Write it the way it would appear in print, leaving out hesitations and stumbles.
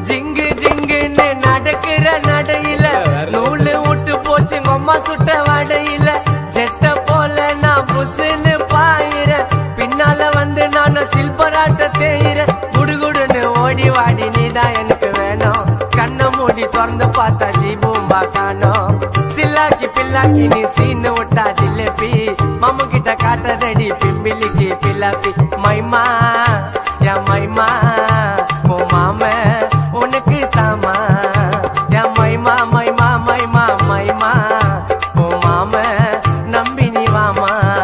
ஜிங்கு ஜிங்குன்னு நடக்கிற நடையில நூலு விட்டு போச்சு கொம்மா சுட்ட வடையில ஜெட்ட போல நான் புசுன்னு பாயிர பின்னால வந்து நான் சில்பராட்ட தேயிற குடுகுடுன்னு ஓடி வாடி நீதான் எனக்கு வேணும் கண்ணை மூடி திறந்து பார்த்தா ஜீபூம்பா காணோம் சில்லாக்கி பில்லாக்கி நீ சீனு விட்டா ஜிலேபி மாமு கிட்ட காட்டதடி பிம்பிலிக்கு பில்லாப்பி மைமா யா மைமா ஓ மாம உனக்கு தாமா யா மைமா மைமா மைமா மைமா ஓ மாம நம்பி நீ வாமா